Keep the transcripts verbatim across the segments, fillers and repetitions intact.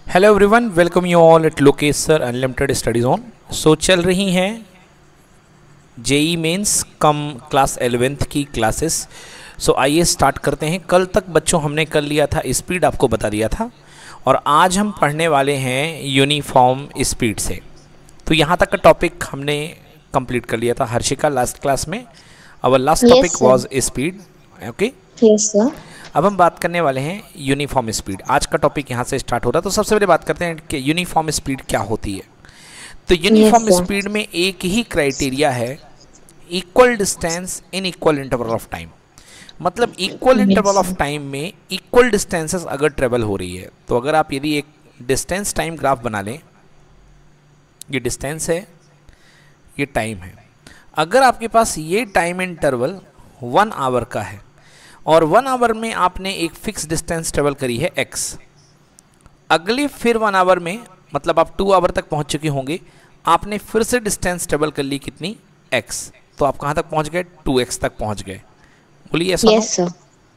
Hello everyone, welcome you all at Lokesh sir unlimited study zone. So चल रही हैं JEE mains cum class eleventh की classes. So आइए start करते हैं। कल तक बच्चों हमने कर लिया था स्पीड, आपको बता दिया था, और आज हम पढ़ने वाले हैं यूनिफॉर्म स्पीड से। तो यहाँ तक का टॉपिक हमने कंप्लीट कर लिया था हर्षिका लास्ट क्लास में। Our last topic was speed. Okay, yes sir. अब हम बात करने वाले हैं यूनिफॉर्म स्पीड। आज का टॉपिक यहाँ से स्टार्ट हो रहा है। तो सबसे पहले बात करते हैं कि यूनिफॉर्म स्पीड क्या होती है। तो यूनिफॉर्म Yes, sir. स्पीड में एक ही क्राइटेरिया है, equal distance in equal interval of time. मतलब इक्वल इंटरवल ऑफ टाइम में इक्वल डिस्टेंसेस अगर ट्रेवल हो रही है, तो अगर आप यदि एक डिस्टेंस टाइम ग्राफ बना लें, ये डिस्टेंस है, ये टाइम है। अगर आपके पास ये टाइम इंटरवल वन आवर का है और वन आवर में आपने एक फिक्स डिस्टेंस ट्रेवल करी है x, अगले फिर वन आवर में, मतलब आप टू आवर तक पहुंच चुके होंगे, आपने फिर से डिस्टेंस ट्रेवल कर ली कितनी x, तो आप कहां तक पहुंच गए? टू एक्स तक पहुंच गए। बोलिए ऐसा। Yes sir.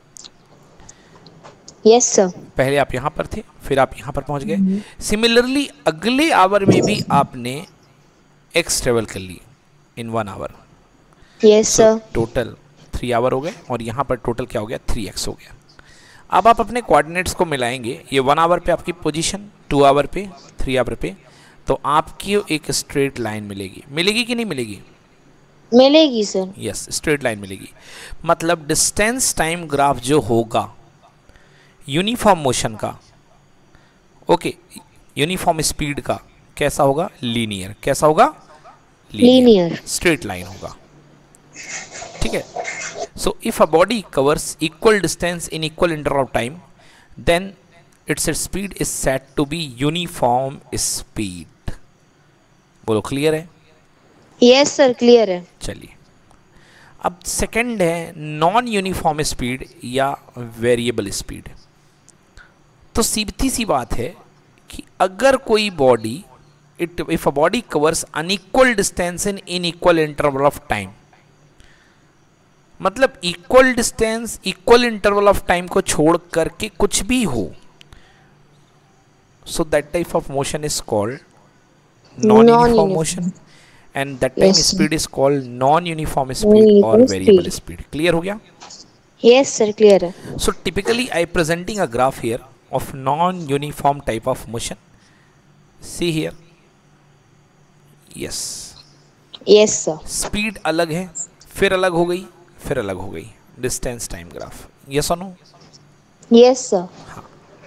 Yes sir. पहले आप यहां पर थे, फिर आप यहां पर पहुंच गए। सिमिलरली अगले आवर में भी आपने x ट्रेवल कर ली in one hour. Yes sir. Total three hour हो गए और यहाँ पर टोटल क्या हो गया? थ्री एक्स हो गया। अब आप अपने कोऑर्डिनेट्स को मिलाएंगे, ये वन आवर पे आपकी पोजीशन, टू आवर पे, थ्री आवर पे, तो आपकी एक स्ट्रेट लाइन मिलेगी। मिलेगी कि नहीं मिलेगी? मिलेगी सर। यस, स्ट्रेट लाइन मिलेगी। मतलब डिस्टेंस टाइम ग्राफ जो होगा यूनिफॉर्म मोशन का, ओके, यूनिफॉर्म स्पीड का, कैसा होगा? लीनियर। कैसा होगा? लीनियर। स्ट्रेट लाइन होगा। ठीक है। So if a body covers equal distance in equal interval of time, then its speed is said to be uniform speed. बोलो, क्लियर है? यस सर, क्लियर है। चलिए, अब सेकंड है नॉन यूनिफॉर्म स्पीड या वेरिएबल स्पीड। तो सीधी सी बात है कि अगर कोई body, it if a body covers unequal distance in unequal interval of time, मतलब equal distance equal interval of time को छोड़ करके कुछ भी हो, so that type of motion is called non uniform motion, and that time speed is called non uniform speed और variable speed. Clear हो गया? यस सर, क्लियर है। So typically I presenting a graph here of non uniform type of motion. See here, yes, yes sir. Speed अलग है, फिर अलग हो गई, फिर अलग हो गई, डिस्टेंस टाइम ग्राफ। यस और नो? Yes sir. हाँ,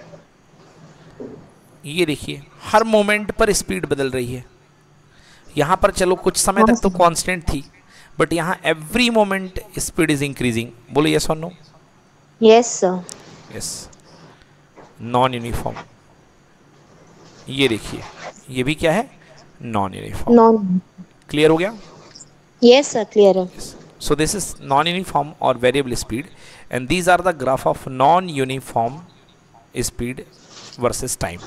ये देखिए हर मोमेंट पर स्पीड बदल रही है। यहां पर चलो कुछ समय तक तो कांस्टेंट थी, बट यहां every moment speed is increasing. बोलो यस और no? Yes sir. Yes, non uniform. ये देखिए, ये भी क्या है? Non uniform. नॉन। क्लियर हो गया? यस सर, क्लियर है। So this is non-uniform or variable speed, and these are the graph of non-uniform speed versus time.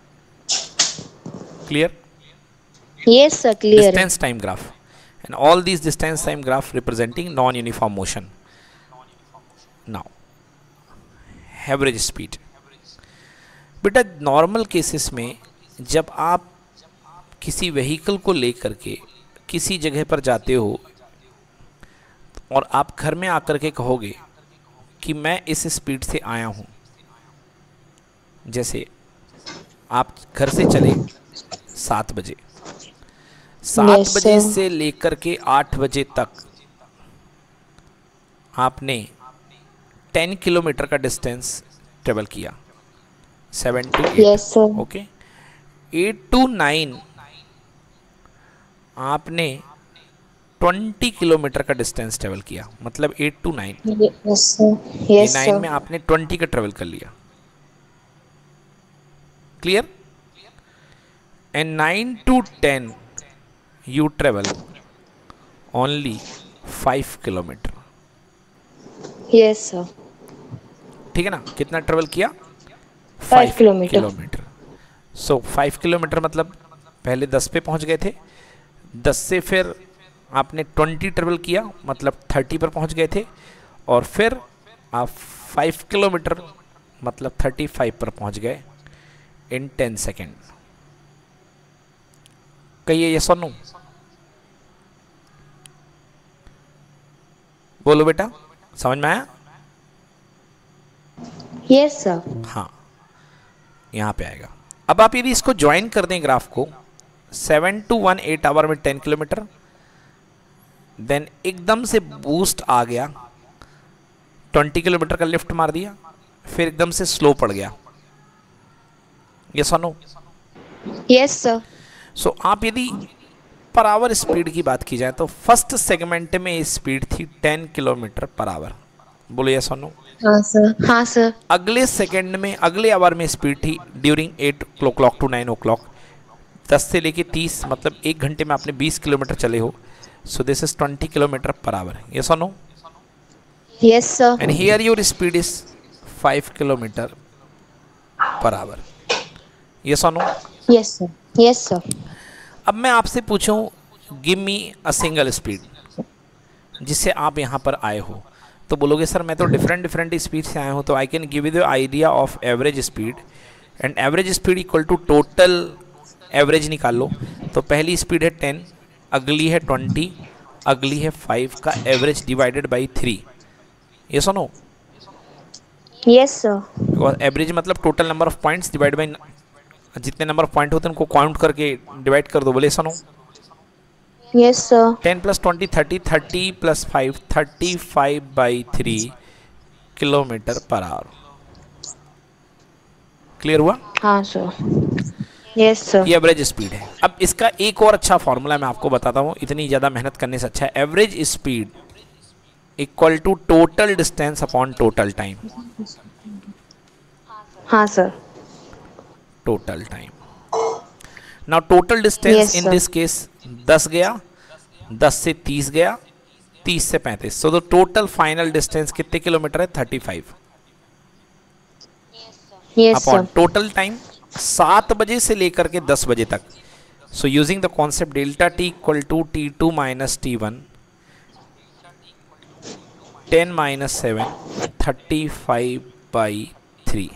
Clear? Yes sir, clear है। Distance time graph, and all these distance time graph representing non-uniform motion. Now, average speed. बेटा normal cases में जब आप किसी vehicle को लेकर के किसी जगह पर जाते हो और आप घर में आकर के कहोगे कि मैं इस स्पीड से आया हूँ, जैसे आप घर से चले सात बजे, सात Yes, बजे sir. से लेकर के आठ बजे तक आपने टेन किलोमीटर का डिस्टेंस ट्रेवल किया, seven to eight. Yes sir. Okay, eight to nine आपने ट्वेंटी किलोमीटर का डिस्टेंस ट्रेवल किया, मतलब eight to nine, yes sir. ये यस नाइन में सर। आपने ट्वेंटी का ट्रेवल कर लिया। Clear? And nine to ten you travel only five kilometre. Yes sir. ठीक है ना? कितना ट्रेवल किया? Five kilometre. Kilometre. So five kilometre मतलब पहले दस पे पहुंच गए थे, दस से फिर आपने ट्वेंटी ट्रेवल किया, मतलब थर्टी पर पहुंच गए थे, और फिर आप फाइव किलोमीटर मतलब थर्टी फाइव पर पहुंच गए। In ten second. कहिए यस और नो, बोलो बेटा, समझ में आया? Yes sir. हाँ, यहां पे आएगा। अब आप यदि इसको ज्वाइन कर दें ग्राफ को, seven to one eight hour में टेन किलोमीटर, देन एकदम से बूस्ट आ गया, ट्वेंटी किलोमीटर का लिफ्ट मार दिया, फिर एकदम से स्लो पड़ गया। यस और नो? Yes sir. सो आप यदि पर आवर स्पीड की बात की जाए तो फर्स्ट सेगमेंट में स्पीड थी टेन किलोमीटर पर आवर। बोलो यस और नो? हाँ सर। हाँ सर। अगले सेकंड में, अगले आवर में स्पीड थी during eight o'clock to nine o'clock, दस से लेके तीस, मतलब एक घंटे में आपने बीस किलोमीटर चले हो। So this is twenty kilometre per hour. Yes और no? Yes sir. And here your speed is five kilometre per hour. Yes और no? Yes sir. Yes sir. अब मैं आपसे पूछूं, give me a single speed जिससे आप यहाँ पर आए हो, तो बोलोगे सर मैं तो डिफरेंट डिफरेंट स्पीड से आया हूँ, तो I can give you the idea of average speed, and average speed equal to total average निकाल लो। तो पहली स्पीड है टेन, अगली है ट्वेंटी, अगली है फाइव का एवरेज डिवाइडेड बाई थ्री। ये सुनो, यस सर। बिकॉज एवरेज मतलब total number of points divide by, जितने नंबर ऑफ पॉइंट होते हैं उनको काउंट करके डिवाइड कर दो। बोले सुनो, yes sir. Ten plus twenty thirty, thirty plus five thirty five by three kilometre per hour. Clear हुआ? हाँ सर। Yes sir. ये एवरेज स्पीड है। अब इसका एक और अच्छा फॉर्मूला मैं आपको बताता हूँ, इतनी ज़्यादा मेहनत करने से अच्छा है। Average speed equal to total distance upon total time. हाँ sir. Total time. Now total distance in this case दस गया, दस से तीस गया, तीस से पैंतीस, so the total final distance कितने किलोमीटर है? Thirty five. Upon total time सात बजे से लेकर के दस बजे तक। So using the concept delta T equal to T two minus T one, ten minus seven, thirty five by three.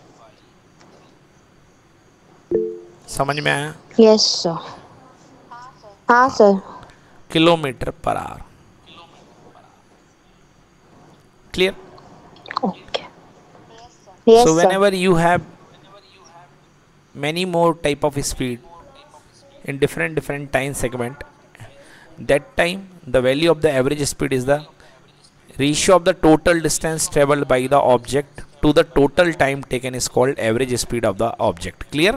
समझ में आया? Yes sir. हाँ sir. Kilometre per hour. Clear? Okay. Yes So sir. whenever you have many more type of speed in different different time segment, that time the value of the average speed is the ratio of the total distance traveled by the object to the total time taken is called average speed of the object. Clear?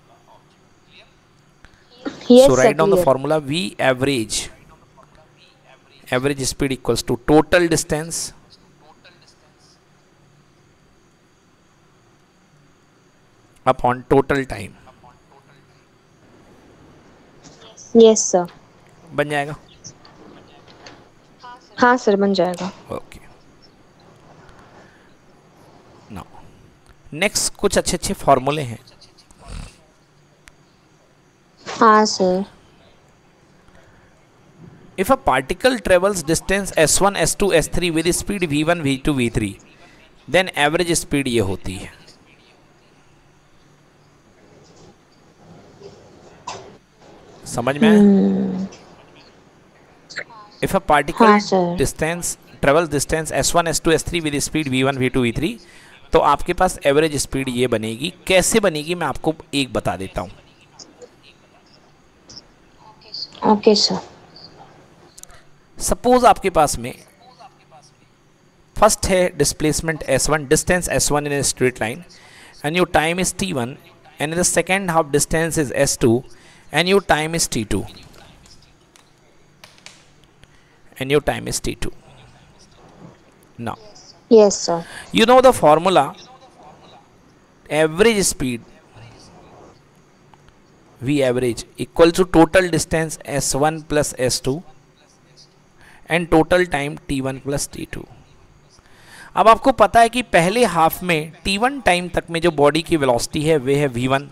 Yes, So sir, write down the clear. formula V average. Average speed equals to total distance upon total time. Yes sir. बन जाएगा? हाँ sir, बन जाएगा। Okay. Now next कुछ अच्छे अच्छे फॉर्मूले हैं। हाँ sir. If a particle travels distance S one, S two, S three with speed V one, V two, V three, then average speed ये होती है। समझ में आया? Hmm. If a particle हाँ sir. distance travels distance S one, S two, S three with speed V one, V two, V three, तो आपके पास average speed ये बनेगी। कैसे बनेगी मैं आपको एक बता देता हूँ। Okay sir. सपोज आपके पास में फर्स्ट है displacement S one, distance S one in a straight line, and your time is T one, and in the second half distance is S two, and your time is T two, and your time is T two. Now, Yes sir. you know the formula average speed V average equal to total distance S one plus S two and total time T one plus T two. अब आपको पता है कि पहले half में T one time तक में जो बॉडी की वेलोसिटी है वे है V वन,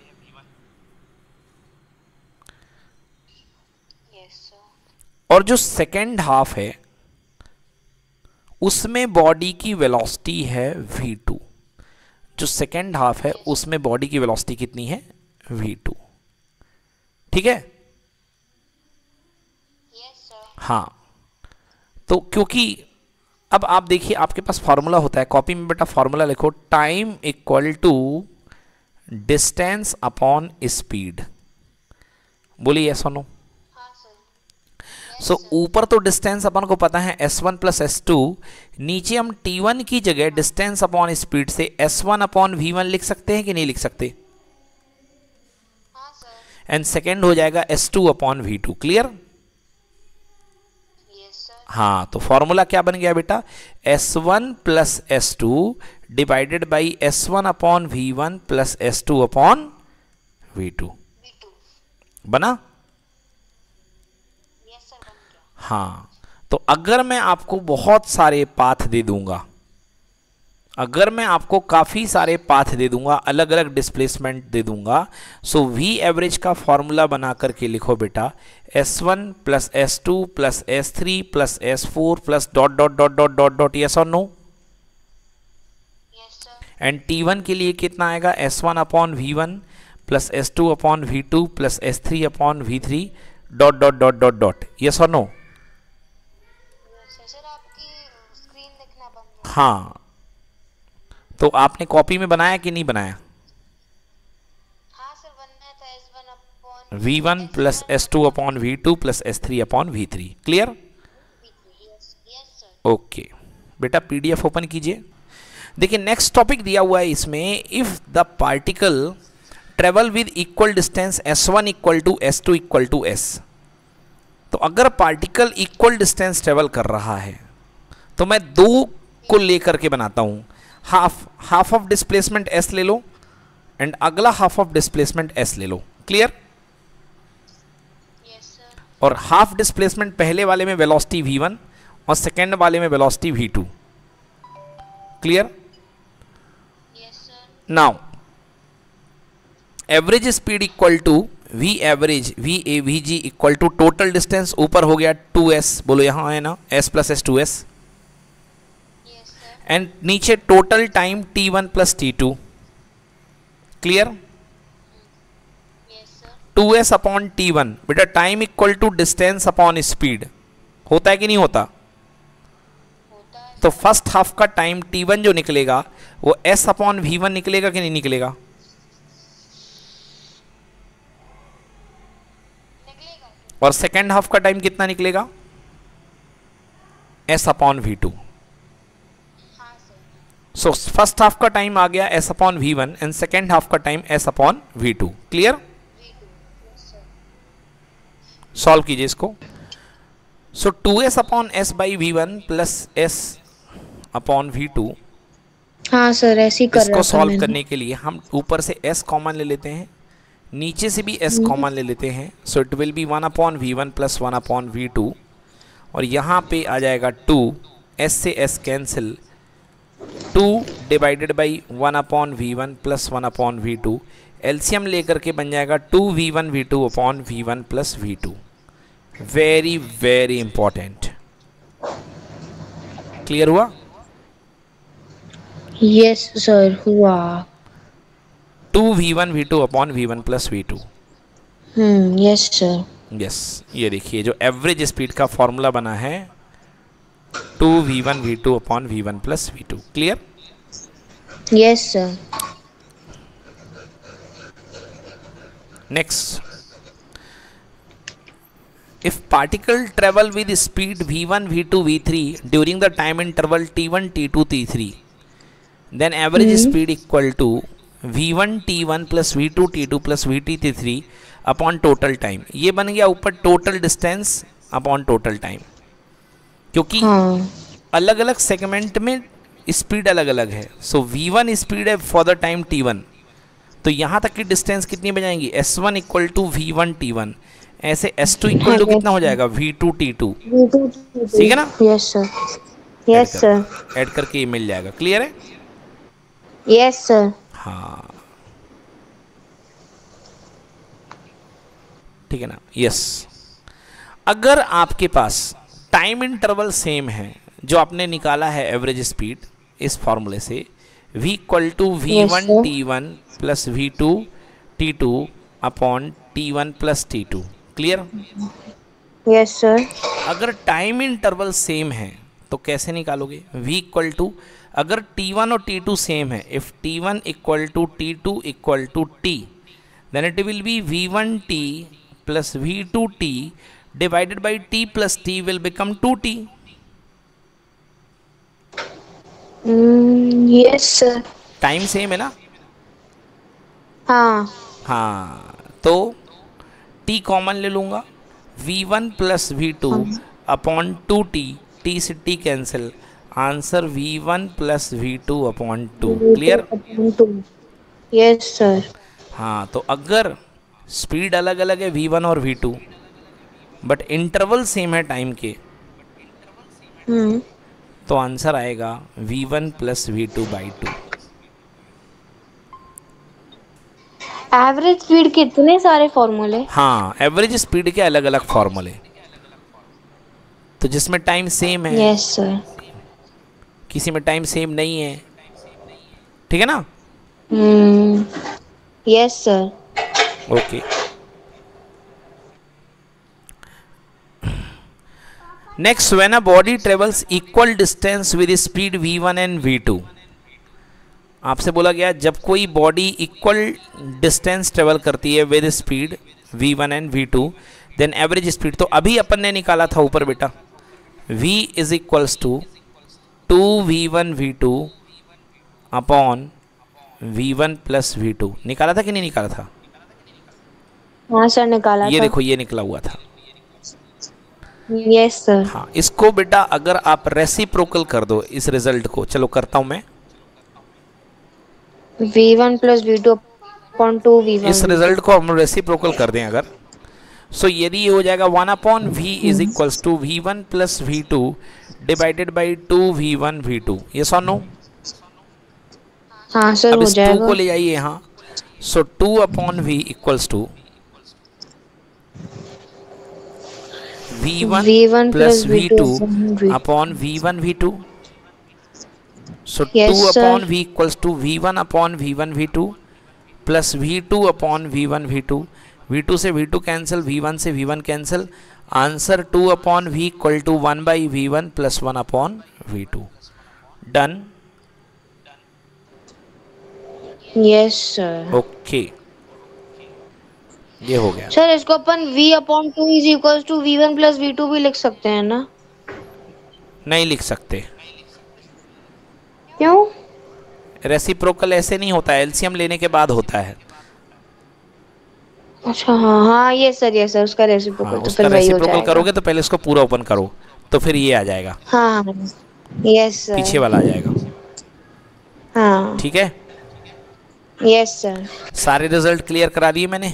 और जो सेकेंड हाफ है उसमें बॉडी की वेलोसिटी है वी टू। जो सेकेंड हाफ है उसमें बॉडी की वेलोसिटी कितनी है, वी टू। ठीक है, हाँ। तो क्योंकि अब आप देखिए आपके पास फॉर्मूला होता है, कॉपी में बेटा फॉर्मूला लिखो, time equal to distance upon speed. बोलिए यस और नो। सो ऊपर तो डिस्टेंस अपन को पता है S one plus S two, नीचे हम टी वन की जगह डिस्टेंस अपॉन स्पीड से S one upon V one लिख सकते हैं कि नहीं लिख सकते? एंड सेकेंड हो जाएगा S two upon V two. Clear? हाँ, तो फॉर्मूला क्या बन गया बेटा, S one plus S two divided by S one upon V one plus S two upon V two. बना? हाँ, तो अगर मैं आपको बहुत सारे पाथ दे दूंगा, अगर मैं आपको काफ़ी सारे पाथ दे दूंगा, अलग अलग डिस्प्लेसमेंट दे दूंगा, सो वी एवरेज का फॉर्मूला बना करके लिखो बेटा, S one plus S two plus S three plus S four plus dot dot dot dot dot dot. Yes और नो? एंड टी वन के लिए कितना आएगा, S one upon V one plus S two upon V two plus S three upon V three dot dot dot dot dot. Yes और no? हाँ, तो आपने copy में बनाया कि नहीं बनाया? हाँ सर, बनना था S one upon V one plus S two upon V two plus S three upon V three. Clear? Okay बेटा, पीडीएफ ओपन कीजिए। देखिए नेक्स्ट टॉपिक दिया हुआ है इसमें, if the particle travel with equal distance S one equal to S two equal to S. तो अगर particle equal distance travel कर रहा है तो मैं दो को लेकर के बनाता हूं, half half of displacement S ले लो एंड अगला हाफ ऑफ डिस्प्लेसमेंट एस ले लो। क्लियर? Yes sir. और हाफ डिस्प्लेसमेंट पहले वाले में वेलोसिटी वी वन और सेकेंड वाले में velocity V two. Clear? Yes sir. Now average speed equal to V average V A V G equal to total distance, ऊपर हो गया टू एस, बोलो यहां है ना, S plus S two S, and नीचे total time T one plus T two. Clear? Two S upon T one, बेटा time equal to distance upon speed होता है कि नहीं होता? होता है। तो फर्स्ट हाफ का टाइम टी वन जो निकलेगा वो एस अपॉन वी वन निकलेगा कि नहीं निकलेगा? निकलेगा। और सेकेंड हाफ का टाइम कितना निकलेगा? S upon V two. So first half का टाइम आ गया S upon V one and second half का time S upon V two. Clear? Solve कीजिए इसको। So two S upon S by V one plus S upon V two, हाँ sir, ऐसे ही कर रहा इसको था सॉल्व मैंने। करने के लिए हम ऊपर से s कॉमन ले लेते हैं, नीचे से भी s कॉमन ले लेते हैं। So it will be one upon V one plus one upon V two, और यहाँ पे आ जाएगा टू, s से s cancel, two divided by one upon V one plus one upon V two, LCM लेकर के बन जाएगा two V one V two upon V one plus V two. Very very important. Clear हुआ? Yes sir, हुआ। Two V one V two upon V one plus V two. Hmm, yes sir. Yes, ये देखिए जो average speed का formula बना है two V one V two upon V one plus V two. Clear? Yes sir. Next, if particle travel with speed v one v two v three during the time interval t one t two t three, then average hmm. speed equal to v one t one plus v two t two plus v t t three upon total time। ये बन गया ऊपर total distance upon total time, क्योंकि हाँ अलग अलग segment में speed अलग अलग है। सो वी वन स्पीड है for the time T one, तो यहाँ तक की डिस्टेंस कितनी बन S one equal to V one T one, ऐसे एस टू इक्वल टू कितना हो जाएगा वी टू टी टू। ठीक है ना? Yes sir. Yes sir. Add करके ये मिल जाएगा। क्लियर है? Yes sir. हाँ ठीक है ना? यस। अगर आपके पास टाइम इंटरवल सेम है जो आपने निकाला है एवरेज स्पीड इस फॉर्मूले से, v equal to V Yes, one sir. T one plus V two T two upon T one plus T two. Clear? Yes, sir. अगर टाइम इंटरवल सेम है तो कैसे निकालोगे? v इक्वल टू, अगर T one और T two same है, if T one equal to T two equal to t, then it will be v one t plus v two t divided by t plus t will become two T. Mm, yes, sir. टाइम same है ना? हाँ. हाँ, तो t common ले लूँगा, v one plus V two upon two T, t से t cancel, answer v one plus V two upon two. Clear? Yes, sir. हाँ, तो अगर स्पीड अलग अलग है v वन और v two, but interval same है टाइम के, Hmm. तो आंसर आएगा v one plus V two by two. Average speed के इतने सारे फॉर्मूले? हाँ, एवरेज स्पीड के अलग अलग फॉर्मूले, तो जिसमें टाइम सेम है, Yes, sir. किसी में टाइम सेम नहीं है। ठीक है ना? Hmm. Yes, sir. Okay. Next, when a body travels equal distance with speed V one and V two, आपसे बोला गया जब कोई बॉडी इक्वल डिस्टेंस ट्रेवल करती है with speed V one and V two, then average speed, तो अभी अपन ने निकाला था ऊपर बेटा, v is equals to two V one V two upon V one plus V two. निकाला था कि नहीं निकाला था? हाँ सर, निकाला ये था. देखो, ये निकला हुआ था। Yes sir. हाँ, इसको बेटा अगर आप रेसिप्रोकल कर दो इस रिजल्ट को, चलो करता हूं मैं, V one plus V two upon two V one, इस रिजल्ट को हम रेसिप्रोकल कर दें अगर, सो यदि ये हो जाएगा one upon V is equals to V one plus V two divided by two V one V two. ये सो नो? हाँ सर, अब हो इस टू जाएगा. को ले जाइए यहाँ, so two upon V equals to V one plus V two upon V one V two. So Yes, two sir. Upon V equals to V one upon V one V two plus V two upon V one V two, V two से V two cancel, V one से V one cancel, answer two upon V equal to one by V one plus one upon V to. Done? Yes sir. Okay, ये हो गया। Sir, इसको अपन v upon two is equal to V one plus V two भी लिख सकते हैं ना? नहीं लिख सकते, क्यों? रेसिप्रोकल ऐसे नहीं होता है, एलसीएम लेने के बाद होता है। अच्छा, हाँ हाँ, ये सर, ये सर, उसका रेसिप्रोकल हाँ, तो उसका फिर वही हो रेसिप्रोकल जाएगा. करोगे तो पहले इसको पूरा ओपन करो, तो फिर ये आ जाएगा, हाँ हाँ, यस सर. पीछे वाला आ जाएगा। हाँ, ठीक है, यस सर. सारे रिजल्ट क्लियर करा दिए मैंने?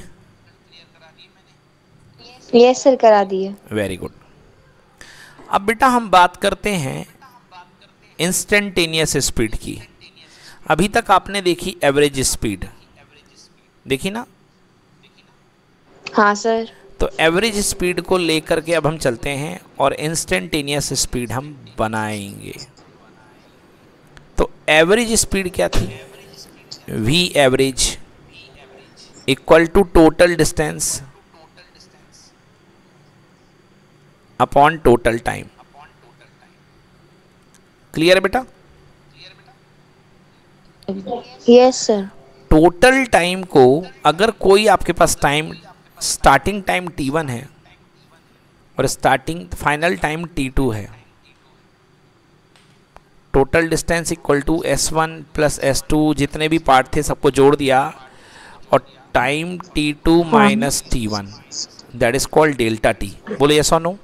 यस सर, करा दिए. Very good. अब बेटा हम बात करते हैं इंस्टेंटेनियस स्पीड की। अभी तक आपने देखी एवरेज स्पीड, देखी ना? हाँ सर. तो एवरेज स्पीड को लेकर के अब हम चलते हैं और इंस्टेंटेनियस स्पीड हम बनाएंगे। तो एवरेज स्पीड क्या थी? v average equal to total distance upon total time. Clear है बेटा? Yes sir. टोटल टाइम को अगर कोई आपके पास time, starting time T one है और starting final time T two है, total distance equal to S one plus S two, जितने भी पार्ट थे सबको जोड़ दिया, और time T two minus T one, that is called delta T. बोले यस और नो?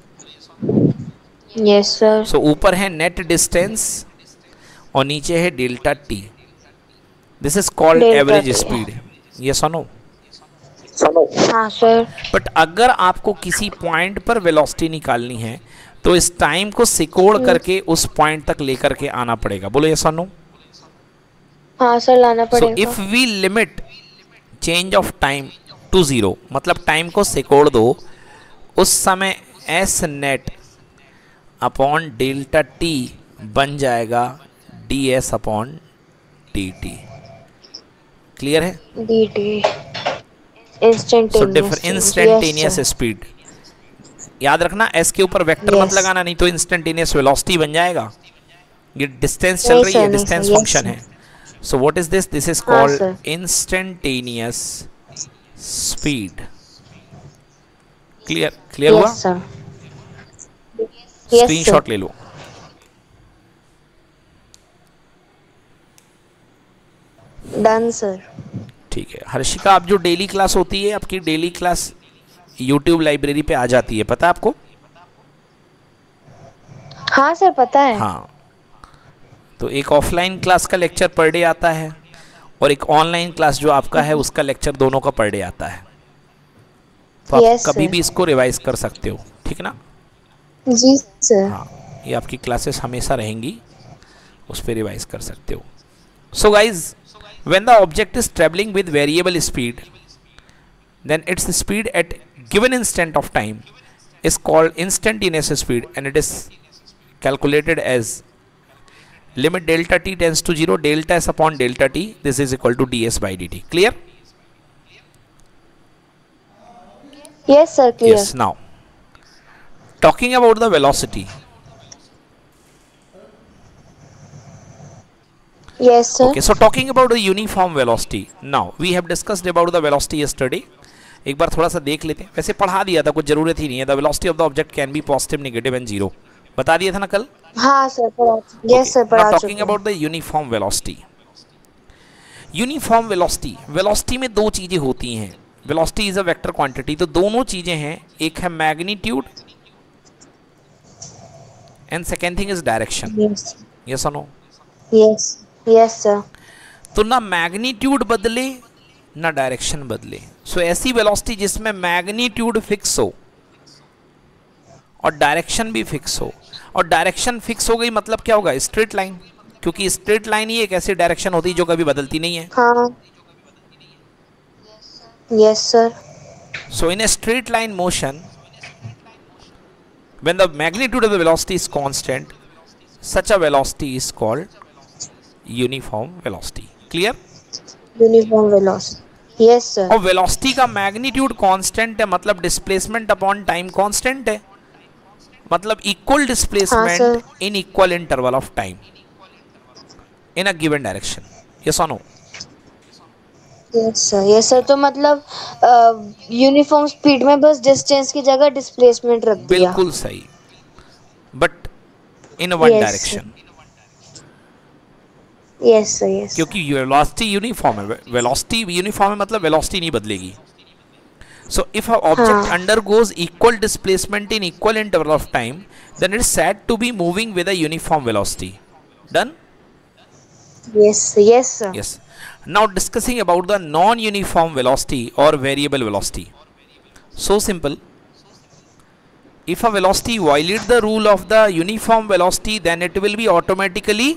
Yes sir. सो ऊपर है नेट डिस्टेंस और नीचे है delta T, this is called Delta average T. Speed. Yes और नो? हाँ सर. बट अगर आपको किसी पॉइंट पर वेलोसिटी निकालनी है तो इस टाइम को सिकोड़ करके उस पॉइंट तक लेकर के आना पड़ेगा। बोलो यस और नो? हाँ सर, लाना सो पड़ेगा. If we limit change of time to zero, मतलब टाइम को सिकोड़ दो, उस समय S net upon delta T बन जाएगा D S upon dt. Clear है? dt so instantaneous differ instantaneous speed. याद रखना एस के ऊपर वेक्टर Yes. मत लगाना, नहीं तो इंस्टेंटेनियस वेलोसिटी बन जाएगा. ये डिस्टेंस चल नहीं रही sir, है, नहीं distance sir, yes, function sir. है. So what is this? This is हाँ, called sir. Instantaneous speed. Clear? Clear हुआ? Yes sir. Yes screenshot sir. ले लो. Done sir. ठीक है हर्षिका, आप जो डेली क्लास होती है आपकी डेली क्लास यूट्यूब लाइब्रेरी पे आ जाती है, पता है आपको? हाँ सर पता है. हाँ. तो एक ऑफलाइन क्लास का लेक्चर पर डे आता है और एक ऑनलाइन क्लास जो आपका है उसका लेक्चर दोनों का पर डे आता है. तो आप Yes, कभी sir. भी इसको रिवाइज कर सकते हो, ठीक ना? जी सर. हाँ, ये आपकी क्लासेस हमेशा रहेंगी, उस पर रिवाइज कर सकते हो. So guys, when the object is traveling with variable speed, then its speed at given instant of time is called instantaneous speed, and it is calculated as limit delta t tends to zero, delta s upon delta t, this is equal to ds by dt. Clear? Yes sir, clear. Yes. Now talking about the velocity. Yes sir. Okay, so talking about the uniform velocity, now we have discussed about the velocity yesterday. एक बार थोड़ा सा देख लेते हैं, वैसे पढ़ा दिया था, कुछ जरूरत ही नहीं है. The velocity of the object can be positive, negative and zero, बता दिया था ना कल. हाँ सर पढ़ा. Yes sir, पढ़ा टॉकिंग चुके about the uniform velocity. Uniform velocity, velocity में दो चीजें होती हैं. Velocity is a vector quantity, तो दोनों चीजें हैं. एक है magnitude and second thing is direction. Yes. Yes और नो? Yes. Yes sir. तो ना मैग्नीट्यूड बदले ना डायरेक्शन बदले. सो so, ऐसी वेलोसिटी जिसमें मैग्नीट्यूड फिक्स हो और डायरेक्शन भी फिक्स हो. और डायरेक्शन फिक्स हो गई मतलब क्या होगा? स्ट्रेट लाइन, क्योंकि स्ट्रेट लाइन ही एक ऐसी डायरेक्शन होती है जो कभी बदलती नहीं है. हाँ. Yes sir. So in a straight line motion, when the magnitude of the velocity is constant, such a velocity is called uniform velocity. Clear? Uniform velocity. Yes sir. और वेलोसिटी का मैग्नीट्यूड कांस्टेंट है, मतलब displacement upon time constant है, मतलब equal displacement in equal interval of time in a given direction. Yes और no? Yes sir. Yes sir. तो मतलब uniform speed में बस डिस्टेंस की जगह डिस्प्लेसमेंट रख दिया. बिल्कुल सही, but in one Yes, direction. Yes sir. Yes. क्योंकि वेलोसिटी यूनिफॉर्म है. वेलोसिटी यूनिफॉर्म है मतलब वेलोसिटी नहीं बदलेगी. So if a object undergoes equal displacement in equal interval of time, then it is said to be moving with a uniform velocity. Done? Yes. Yes sir. Yes. Now discussing about the non-uniform velocity or variable velocity. So simple. If a velocity violates the rule of the uniform velocity, then it will be automatically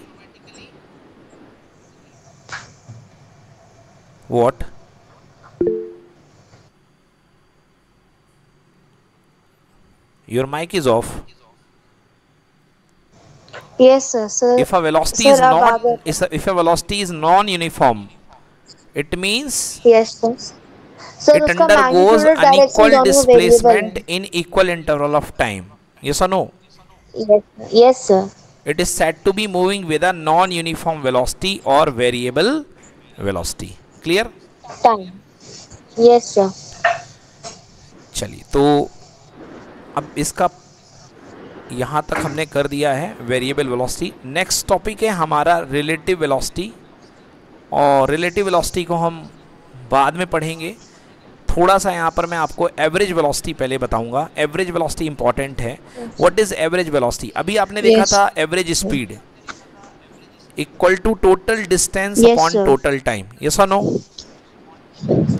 what? Your mic is off. Yes sir. Sir. If a velocity Sir, is अब not, आगे- is a, if a velocity is non-uniform, it means Yes sir. Sir it उसका undergoes magnitude और direction unequal दोनों displacement variable in equal interval of time. Yes or no? है. Yes sir. Yes sir. It is said to be moving with a non-uniform velocity or variable velocity. Clear? Time. Yes sir. चलिए, तो अब इसका यहाँ तक हमने कर दिया है वेरिएबल वेलोसिटी. नेक्स्ट टॉपिक है हमारा रिलेटिव वेलोसिटी, और रिलेटिव वेलोसिटी को हम बाद में पढ़ेंगे. थोड़ा सा यहाँ पर मैं आपको एवरेज वेलोसिटी पहले बताऊंगा. एवरेज वेलोसिटी इंपॉर्टेंट है. What is average velocity? अभी आपने देखा Yes. था average speed equal to total distance Yes, upon sir. Total time. Yes और नो?